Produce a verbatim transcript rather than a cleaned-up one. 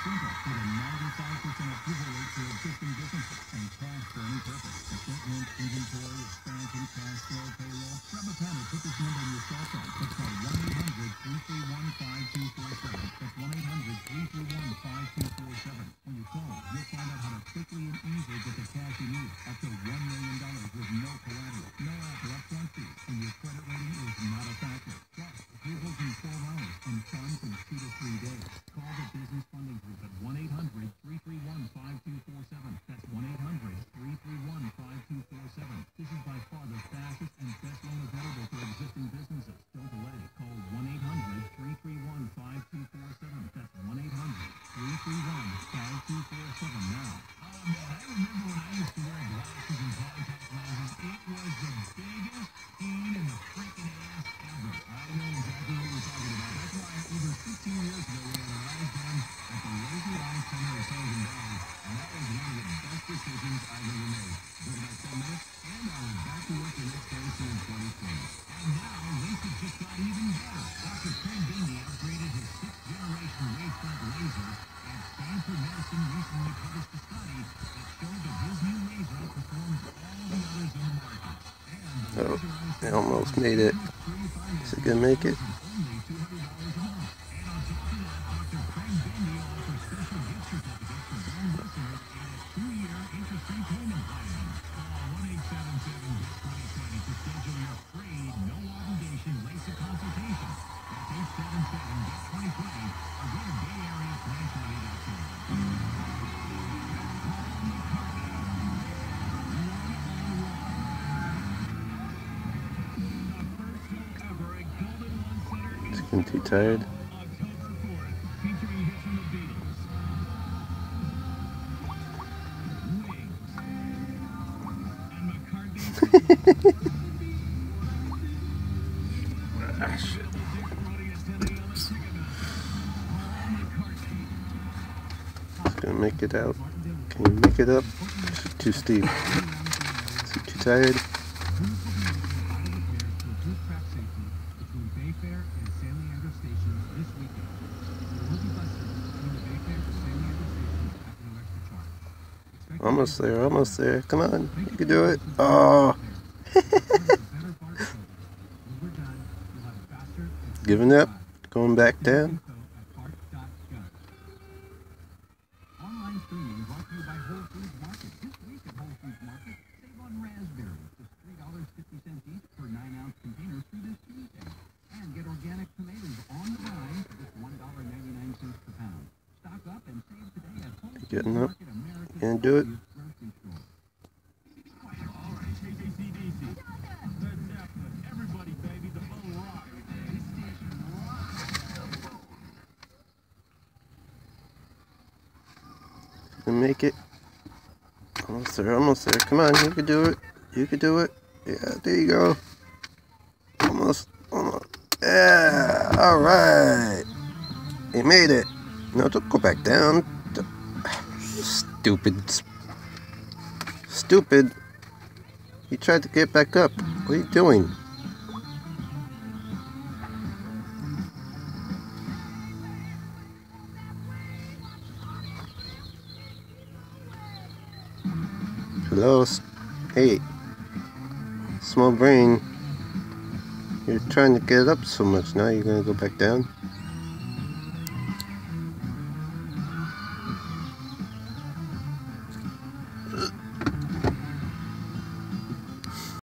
simple with a ninety-five percent approval rate for existing businesses and cash for any purpose. Equipment, inventory, expansion, cash flow, payroll. Grab a pen and put this number on your cell phone. Just call one eight hundred, three three one, five two four seven. That's one eight hundred, three three one, five two four seven. When you call, you'll find out how to quickly and easily get the cash you need. Up to one million dollars with no collateral, no app or upfront fees, and your credit rating is not a factor. Plus, approvals in twelve hours and funds in two to three days. Call the Business Funding Group at one eight hundred, three three one, five two four seven. That's one eight hundred, three three one, five two four seven. This is by far the fastest and best loan available for existing businesses. Don't delay. Call one eight hundred, three three one, five two four seven. That's one eight hundred, three three one, five two four seven now. Oh man, I remember when I used to wear glasses and contact lenses. It was the biggest pain in the freaking ass ever. I know exactly what you're talking about. That's why over fifteen years ago we had our eyes done at the Laser Eye Center of Silicon Valley, and that was one of the best decisions I've ever made. Took about ten minutes, and I was back to work the next day soon twenty twenty. And now LASIK just got even better. Doctor Craig Bindi upgraded his sixth generation wavefront laser, and Stanford Medicine recently published a study that showed that his new laser outperforms all the others on the market. Oh, I almost made it. Is it gonna make it? I'm too tired. Ah, shit. It's gonna make it out. Can you make it up? It's too steep. Is he too tired? Almost there, almost there. Come on, you can do it. Oh! Giving up? Going back down? Online streaming brought to you by Whole Foods Market. This week at Whole Foods Market, save on raspberries, just three dollars and fifty cents each per nine ounce container through this Tuesday. And get organic tomatoes on the line for just one dollar and ninety-nine cents per pound. Stock up and save today at Whole Foods Getting up. Market, America's Can't do it. grocery store. All right, A C D C. Led Zeppelin. Everybody, baby, the bull rock. This station rocks. Gonna make it. Almost there, almost there. Come on, you can do it. You can do it. Yeah, there you go. Almost, almost. Yeah, alright. You made it. No, don't go back down. Stupid. Stupid. You tried to get back up. What are you doing? Hello? Hey. Small brain. You're trying to get up so much. Now you're gonna go back down?